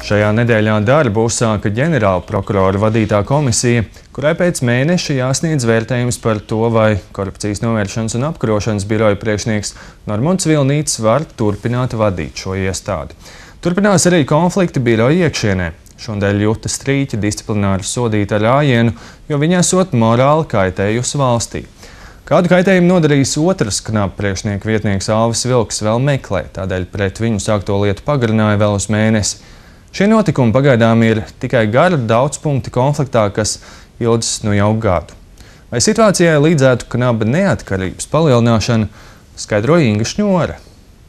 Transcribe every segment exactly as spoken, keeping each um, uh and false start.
Šajā nedēļā darbu uzsāka ģenerāla prokurora vadītā komisija, kurai pēc mēneša jāsniedz vērtējums par to, vai Korupcijas novēršanas un apkarošanas biroja priekšnieks Normunds Vilnītis var turpināt vadīt šo iestādi. Turpinās arī konflikti biroja iekšienē. Šodien Juta Strīķa disciplināri sodīta ar ājienu, jo viņa esot morāli kaitējusi valstī. Kādu kaitējumu nodarījis otrs knaba priekšnieka vietnieks Alvis Vilks vēl meklē, tādēļ pret viņu sākto lietu pagarināja vēl uz mēnesi. Šie notikumi pagaidām ir tikai gara daudzpunkti konfliktā, kas ilgs nu jau gadu. Vai situācijai līdzētu knaba neatkarības palielināšana, skaidroja Inga Šņore.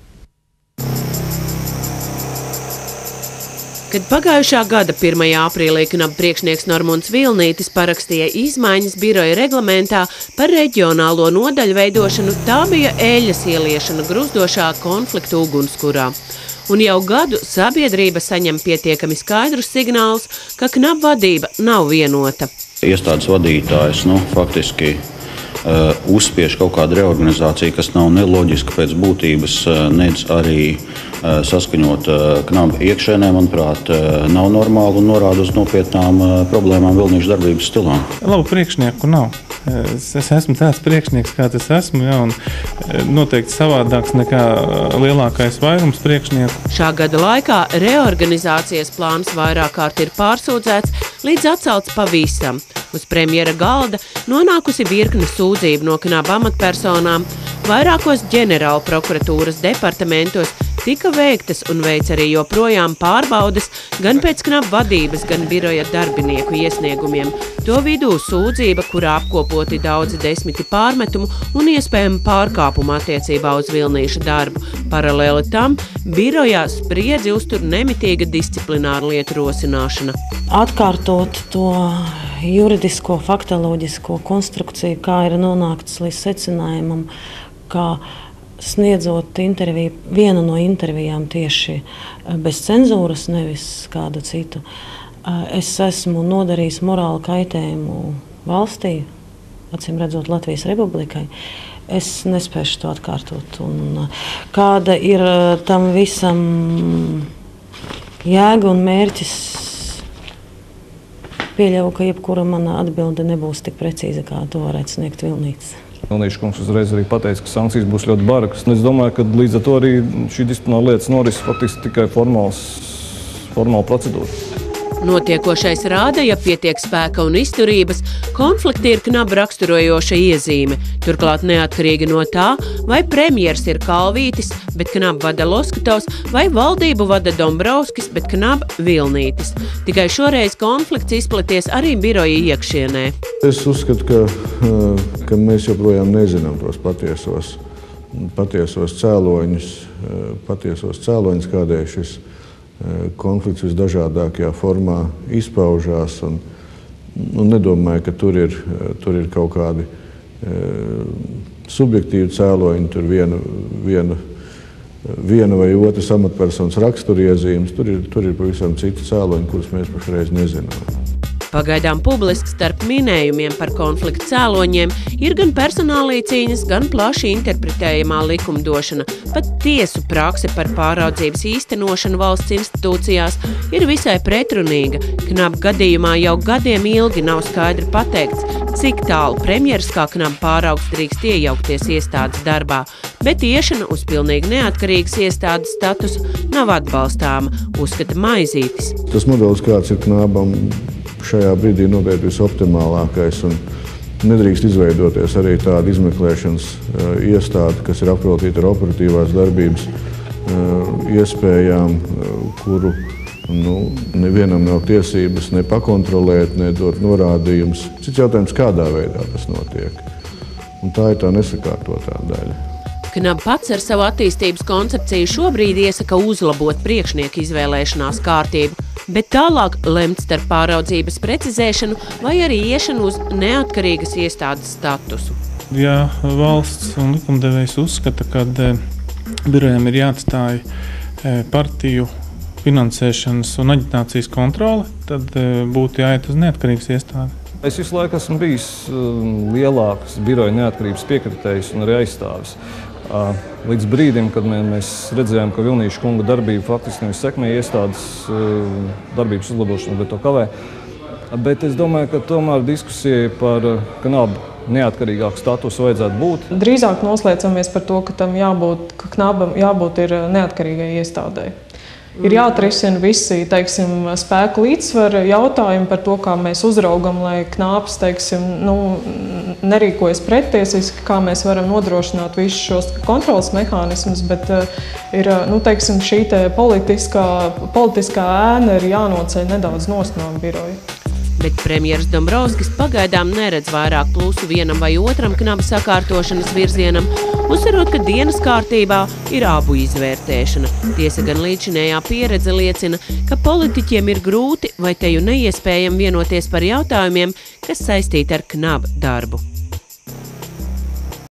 Kad pagājušā gada pirmajā aprīlī knaba priekšnieks Normunds Vilnītis parakstīja izmaiņas biroja reglamentā par reģionālo nodaļu veidošanu, tā bija eļļas ieliešana gruzdošā konfliktu ugunskurā. Un jau gadu sabiedrība saņem pietiekami skaidrus signālus, ka knaba vadība nav vienota. Iestādes vadītājs nu, faktiski uh, uzspiež kaut kādu reorganizāciju, kas nav neloģiska pēc būtības, uh, nedz arī uh, saskaņot uh, knaba iekšēnē, manuprāt, uh, nav normāli un norāda uz nopietnām uh, problēmām Vilnīša darbības stilā. Labu priekšnieku nav. Es, es esmu tāds priekšnieks, kā tas esmu, ja, un noteikti savādāks nekā lielākais vairums priekšnieku. Šā gada laikā reorganizācijas plāns vairāk kārt ir pārsūdzēts, līdz atcelts pavisam. Uz premjera galda nonākusi virkne sūdzību no knaba amatpersonām. Vairākos ģenerāla prokuratūras departamentos tika veiktas un veic arī joprojām pārbaudes gan pēc knaba vadības, gan biroja darbinieku iesniegumiem. To vidū sūdzība, kurā apkopoti daudzi desmiti pārmetumu un iespējami pārkāpumu attiecībā uz Vilnīša darbu. Paralēli tam birojā spriedzi uztur nemitīga disciplināra lietu rosināšana. Atkārtot to juridisko, faktoloģisko konstrukciju, kā ir nonākts līdz secinājumam, kā sniedzot interviju, vienu no intervijām tieši bez cenzūras, nevis kādu citu. Es esmu nodarījis morālu kaitējumu valstī, acīm redzot Latvijas Republikai. Es nespēšu to atkārtot. Un kāda ir tam visam jēga un mērķis? Pieļauju, ka jebkura mana atbilde nebūs tik precīza, kā to varētu sniegt Vilnītis. Vilnīša kungs uzreiz arī pateica, ka sankcijas būs ļoti bargas. Es domāju, ka līdz ar to arī šī disciplināra lietas noris faktiski tikai formāls, formāla procedūra. Notiekošais rāda, ja pietiek spēka un izturības, konflikti ir knaba raksturojoša iezīme. Turklāt neatkarīgi no tā, vai premjers ir Kalvītis, bet knaba vada Loskutovs, vai valdību vada Dombrovskis, bet knaba Vilnītis. Tikai šoreiz konflikts izplaties arī biroja iekšienē. Es uzskatu, ka, ka mēs joprojām nezinām tos patiesos, patiesos cēloņus, patiesos cēloņus, kādēļ šis konflikts visdažādākajā formā izpaužās. Un, un nedomāju, ka tur ir, tur ir kaut kādi e, subjektīvi cēloņi, tur viena, viena, viena vai otras amatpersonas raksturiezīmes. Tur ir, tur ir pavisam citi cēloņi, kurus mēs pašreiz nezinām. Pagaidām publiski starp minējumiem par konfliktu cēloņiem ir gan personālī cīņas, gan plaši interpretējamā likumdošana. Pat tiesu prakse par pāraudzības īstenošanu valsts institūcijās ir visai pretrunīga. Knaba gadījumā jau gadiem ilgi nav skaidri pateikts, cik tālu premjeras kā knaba pāraugs drīkst iejaukties iestādes darbā, bet iešana uz pilnīgi neatkarīgas iestādes statusu nav atbalstāma, uzskata Maizītis. Tas modelis, kāds ir knabam, šajā brīdī noteikti visoptimālākais, un nedrīkst izveidoties arī tāda izmeklēšanas uh, iestāde, kas ir apveltīta ar operatīvās darbības uh, iespējām, uh, kuru nu, nevienam nav tiesības ne pakontrolēt, ne dot norādījumus. Cits jautājums, kādā veidā tas notiek. Un tā ir tā nesakārtotā daļa. Knaba pats ar savu attīstības koncepciju šobrīd iesaka uzlabot priekšnieku izvēlēšanās kārtību, bet tālāk lemt starp pāraudzības precizēšanu vai arī iešanu uz neatkarīgas iestādes statusu. Ja valsts un likumdevējs uzskata, ka e, birojam ir jāatstāj e, partiju finansēšanas un aģitācijas kontrole, tad e, būtu jāiet uz neatkarīgas iestādi. Es visu laiku esmu bijis um, lielāks biroja neatkarības piekritējs un arī aizstāvis. Līdz brīdim, kad mēs redzējām, ka Vilnīša kunga darbība faktiski nevis sekmē iestādes darbības uzlabošanu, bet to kavē. Bet es domāju, ka tomēr diskusijai par Knabu neatkarīgāku statusu vajadzētu būt. Drīzāk noslēdzamies par to, ka tam jābūt, ka Knabam jābūt ir neatkarīgai iestādei. Ir jāatrisina visi, teiksim, spēku līdzsvara jautājumi par to, kā mēs uzraugam, lai Knāps, teiksim, nu, nerīkojas prettiesiski, kā mēs varam nodrošināt visus šos kontrolas mehānismus, bet uh, ir, nu, teiksim, šī te politiskā, politiskā ēna ir jānoceļ nedaudz nost no biroja. Bet premjeras Dombrovskis pagaidām neredz vairāk plusu vienam vai otram Knaba sakārtošanas virzienam, uzsverot, ka dienas kārtībā ir abu izvērtēšana. Tiesa gan līdzinējā pieredze liecina, ka politiķiem ir grūti vai teju neiespējami vienoties par jautājumiem, kas saistīti ar Knaba darbu.